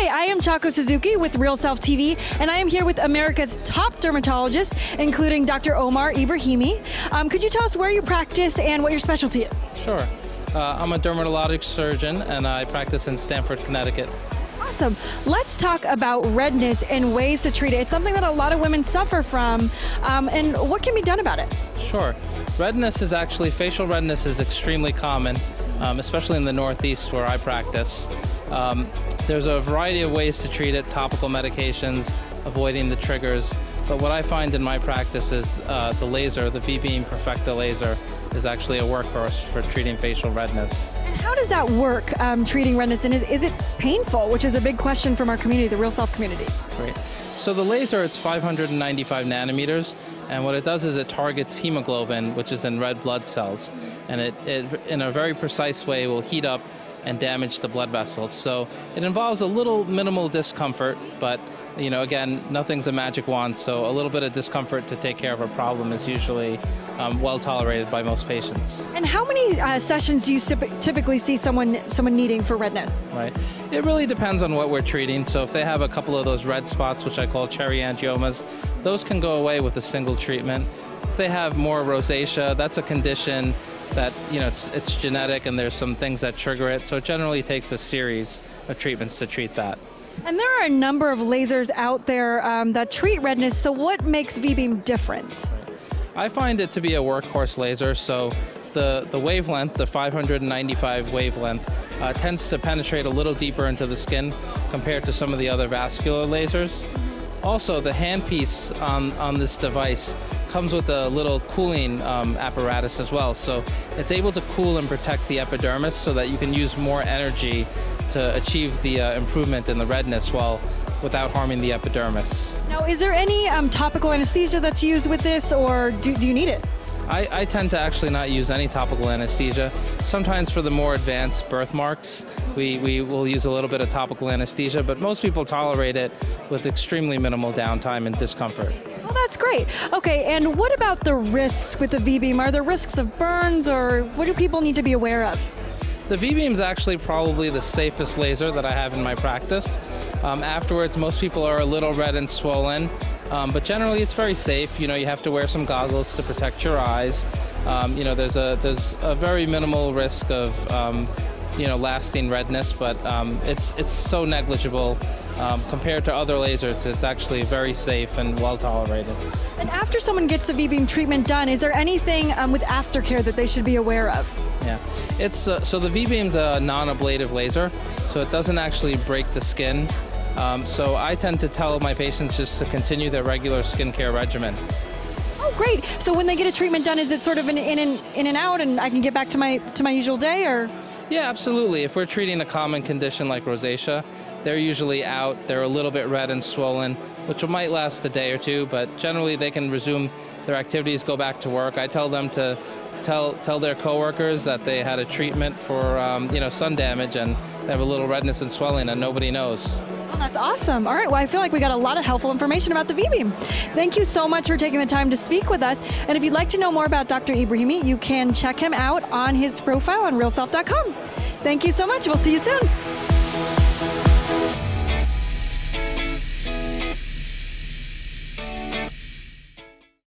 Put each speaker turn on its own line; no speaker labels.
Hi, I am Chaco Suzuki with RealSelf TV, and I am here with America's top dermatologists, including Dr. Omar Ibrahimi. Could you tell us where you practice and what your specialty is?
Sure. I'm a dermatologic surgeon, and I practice in Stamford, Connecticut.
Awesome. Let's talk about redness and ways to treat it. It's something that a lot of women suffer from, and what can be done about it?
Sure. Facial redness is extremely common, especially in the Northeast where I practice. There's a variety of ways to treat it, topical medications, avoiding the triggers. But what I find in my practice is the laser, the Vbeam Perfecta laser, is actually a workhorse for treating facial redness.
And how does that work, treating redness? And is it painful, which is a big question from our community, the RealSelf community?
Great. So the laser, it's 595 nanometers, and what it does is it targets hemoglobin, which is in red blood cells, and it in a very precise way will heat up and damage the blood vessels. So it involves a little minimal discomfort, but again, nothing's a magic wand, so a little bit of discomfort to take care of a problem is usually well tolerated by most patients.
And how many sessions do you typically see someone needing for redness?
Right. It really depends on what we're treating. So if they have a couple of those red spots, which I call cherry angiomas, those can go away with a single treatment. If they have more rosacea, that's a condition that it's genetic, and there's some things that trigger it. So it generally takes a series of treatments to treat that.
And there are a number of lasers out there that treat redness. So what makes Vbeam different?
I find it to be a workhorse laser. So the wavelength, the 595 wavelength, tends to penetrate a little deeper into the skin compared to some of the other vascular lasers. Also, the handpiece on this device comes with a little cooling apparatus as well. So it's able to cool and protect the epidermis so that you can use more energy to achieve the improvement in the redness without harming the epidermis.
Now, is there any topical anesthesia that's used with this, or do you need it?
I tend to actually not use any topical anesthesia. Sometimes for the more advanced birthmarks, we will use a little bit of topical anesthesia, but most people tolerate it with extremely minimal downtime and discomfort.
Well, that's great. Okay, and what about the risks with the Vbeam? Are there risks of burns, or what do people need to be aware of?
The Vbeam is actually probably the safest laser that I have in my practice. Afterwards, most people are a little red and swollen, but generally it's very safe. You have to wear some goggles to protect your eyes. There's a very minimal risk of lasting redness, but it's so negligible compared to other lasers. It's actually very safe and well tolerated.
And after someone gets the Vbeam treatment done, is there anything with aftercare that they should be aware of?
Yeah, so the Vbeam's a non-ablative laser, so it doesn't actually break the skin. So I tend to tell my patients just to continue their regular skincare regimen.
Oh, great! So when they get a treatment done, is it sort of in and out, and I can get back to my usual day, or?
Yeah, absolutely. If we're treating a common condition like rosacea, they're usually out. They're a little bit red and swollen, which might last a day or two, but generally they can resume their activities, go back to work. I tell them to tell their coworkers that they had a treatment for sun damage, and they have a little redness and swelling, and nobody knows.
Well, that's awesome. All right, well, I feel like we got a lot of helpful information about the Vbeam. Thank you so much for taking the time to speak with us. And if you'd like to know more about Dr. Ibrahimi, you can check him out on his profile on RealSelf.com. Thank you so much. We'll see you soon.